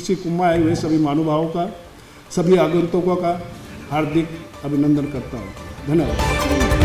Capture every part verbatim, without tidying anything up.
कृषि कुंभ में आए हुए सभी महानुभावों का, सभी आगंतुकों का हार्दिक अभिनंदन करता हूँ। धन्यवाद।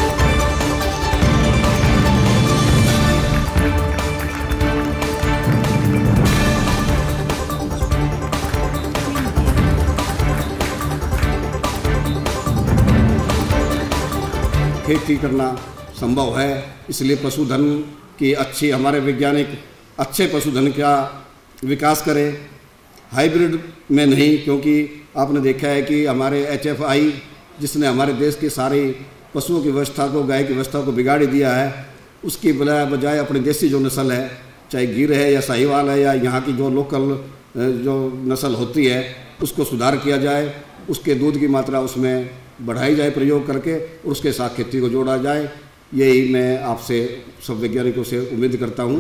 खेती करना संभव है, इसलिए पशुधन की अच्छी हमारे वैज्ञानिक अच्छे पशुधन का विकास करें, हाइब्रिड में नहीं, क्योंकि आपने देखा है कि हमारे एच एफ आई जिसने हमारे देश की सारी पशुओं की व्यवस्था को, गाय की व्यवस्था को बिगाड़ दिया है, उसकी बजाय बजाय अपनी देसी जो नस्ल है, चाहे गिर है या साहिवाल है या यहाँ की जो लोकल जो नस्ल होती है, उसको सुधार किया जाए, उसके दूध की मात्रा उसमें बढ़ाई जाए प्रयोग करके, और उसके साथ खेती को जोड़ा जाए। यही मैं आपसे सब वैज्ञानिकों से उम्मीद करता हूँ।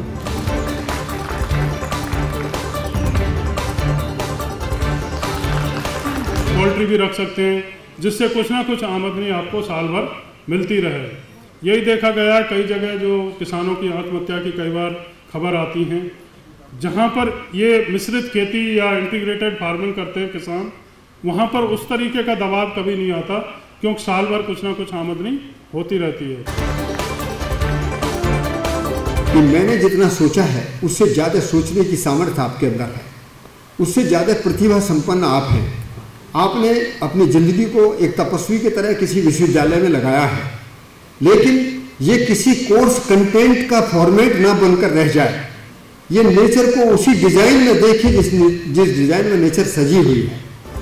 पोल्ट्री भी रख सकते हैं, जिससे कुछ ना कुछ आमदनी आपको साल भर मिलती रहे। यही देखा गया है कई जगह जो किसानों की आत्महत्या की कई बार खबर आती हैं, जहाँ पर ये मिश्रित खेती या इंटीग्रेटेड फार्मिंग करते हैं किसान, वहाँ पर उस तरीके का दबाव कभी नहीं आता, क्योंकि साल भर कुछ ना कुछ आमदनी होती रहती है। कि मैंने जितना सोचा है उससे ज़्यादा सोचने की सामर्थ्य आपके अंदर है, उससे ज़्यादा प्रतिभा संपन्न आप हैं। आपने अपनी ज़िंदगी को एक तपस्वी की तरह किसी विश्वविद्यालय में लगाया है, लेकिन ये किसी कोर्स कंटेंट का फॉर्मेट ना बनकर रह जाए। ये नेचर को उसी डिज़ाइन में देखें जिस जिस डिज़ाइन में नेचर सजी हुई है।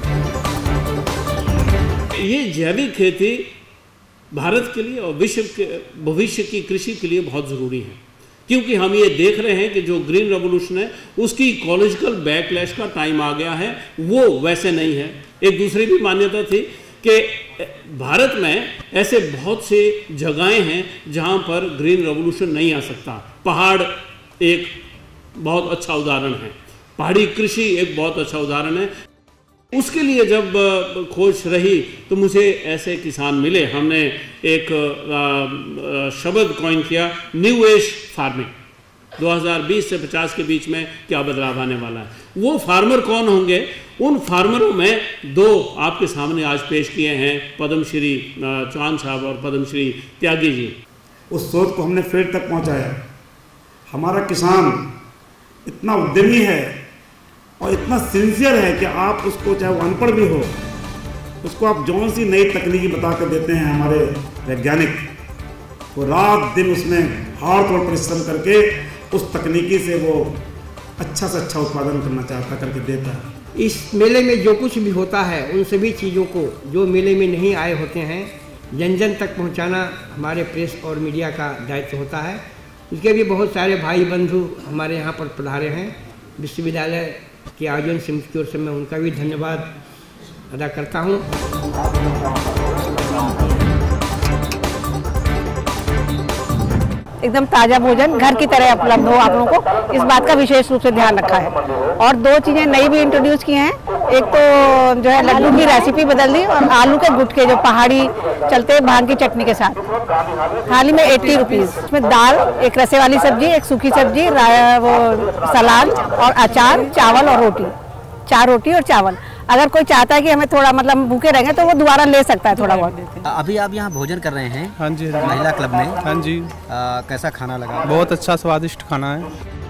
ये जैविक खेती भारत के लिए और विश्व के भविष्य की कृषि के लिए बहुत ज़रूरी है, क्योंकि हम ये देख रहे हैं कि जो ग्रीन रेवोल्यूशन है उसकी इकोलॉजिकल बैकलैश का टाइम आ गया है, वो वैसे नहीं है। एक दूसरी भी मान्यता थी कि भारत में ऐसे बहुत से जगहें हैं जहाँ पर ग्रीन रेवोल्यूशन नहीं आ सकता। पहाड़ एक बहुत अच्छा उदाहरण है, पहाड़ी कृषि एक बहुत अच्छा उदाहरण है। उसके लिए जब खोज रही तो मुझे ऐसे किसान मिले। हमने एक शब्द कॉइन किया, न्यू एज फार्मिंग। दो हज़ार बीस से पचास के बीच में क्या बदलाव आने वाला है, वो फार्मर कौन होंगे? उन फार्मरों में दो आपके सामने आज पेश किए हैं, पद्मश्री चौहान साहब और पद्मश्री त्यागी जी। उस सोच को हमने फील्ड तक पहुंचाया। हमारा किसान इतना उद्यमी है और इतना सिंसियर है कि आप उसको, चाहे वो अनपढ़ भी हो, उसको आप जौन सी नई तकनीकी बता कर देते हैं हमारे वैज्ञानिक, वो रात दिन उसमें हार्ड तौर परिश्रम करके उस तकनीकी से वो अच्छा से अच्छा उत्पादन करना चाहता करके देता है। इस मेले में जो कुछ भी होता है उन सभी चीज़ों को जो मेले में नहीं आए होते हैं जन जन तक पहुंचाना हमारे प्रेस और मीडिया का दायित्व होता है। उसके भी बहुत सारे भाई बंधु हमारे यहाँ पर पधारे हैं। विश्वविद्यालय के आयोजन समिति की ओर से मैं उनका भी धन्यवाद अदा करता हूँ। एकदम ताज़ा भोजन घर की तरह उपलब्ध हो आप लोगों को, इस बात का विशेष रूप से ध्यान रखा है। और दो चीज़ें नई भी इंट्रोड्यूस की हैं। एक तो जो है लड्डू की रेसिपी बदल दी, और आलू के गुटके जो पहाड़ी चलते हैं भांग की चटनी के साथ, थाली में अस्सी रुपीज़। इसमें दाल, एक रसे वाली सब्जी, एक सूखी सब्जी, वो सलाद और अचार, चावल और रोटी, चार रोटी और चावल। अगर कोई चाहता है कि हमें थोड़ा मतलब भूखे रहेंगे तो वो दोबारा ले सकता है थोड़ा बहुत। अभी आप यहाँ भोजन कर रहे हैं? हाँ जी, महिला क्लब में। हाँ जी। आ, कैसा खाना लगा? बहुत अच्छा स्वादिष्ट खाना है।